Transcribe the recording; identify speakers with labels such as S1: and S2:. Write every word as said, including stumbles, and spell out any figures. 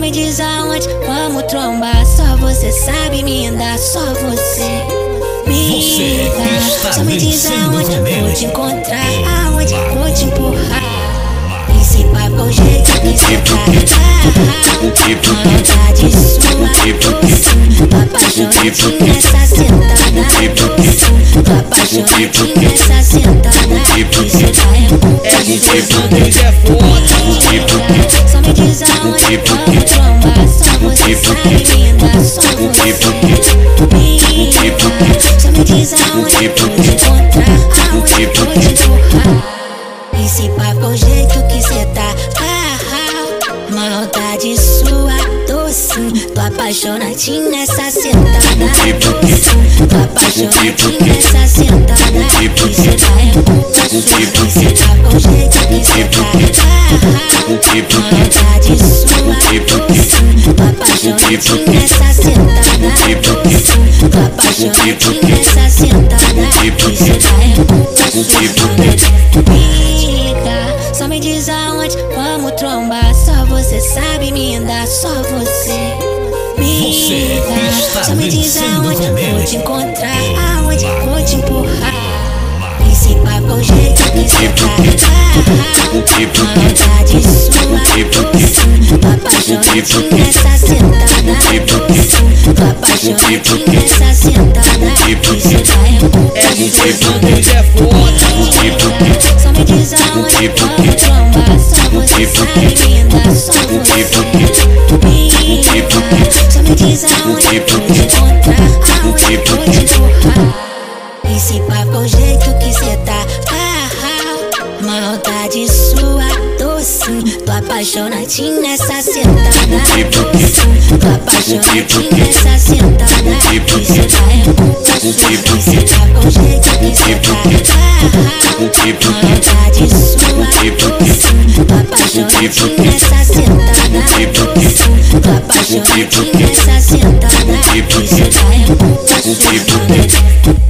S1: me diz aonde vamos trombar. Só você sabe me dar, só você. Me dá. Só me diz aonde vou te encontrar, aonde vou te empurrar. Esse papo é o jeito que cê tá. Vontade sua, tô apaixonadinha nessa sentada. Tô apaixonadinha nessa sentada. E cê tá é só me diz aonde vamos trombar. Só você sabe me dar, só você. Só me diz aonde vou te encontrar, aonde vou te empurrar. Esse papo é o jeito que cê tá. Ah, ah, maldade sua, doce. Tô apaixonadinha nessa sentada. Tô apaixonadinha nessa sentada. E cê tá é puta sua. Esse papo é o jeito que cê tá. Ah, ah, maldade sua, doce. Tô apaixonadinha nessa sentada. Tô apaixonadinha nessa sentada. E cê tá é puta sua. Só me diz aonde vamos trombar. Só você sabe me dar, só você. Me dá. Só me diz aonde vou te encontrar, aonde vou te empurrar. Esse papo é o jeito que cê tá. Vontade sua, doce. Tô apaixonadinha nessa sentada. Tô apaixonadinha nessa sentada. E cê tá é puta sua. Só me diz aonde vamos trombar. Só você sabe me dar, só você. Só me diz aonde vou te encontrar, aonde vou te empurrar. Esse papo é o jeito que cê tá. Ah, ah, maldade sua, doce. Tô apaixonadinha nessa sentada. Tô apaixonadinha nessa sentada. E cê tá é puta sua. Esse papo é o jeito que cê tá. Ah, ah, maldade sua, doce. Tô apaixonadinha nessa sentada. Tô apaixonadinha nessa sentada. E cê tá é puta sua.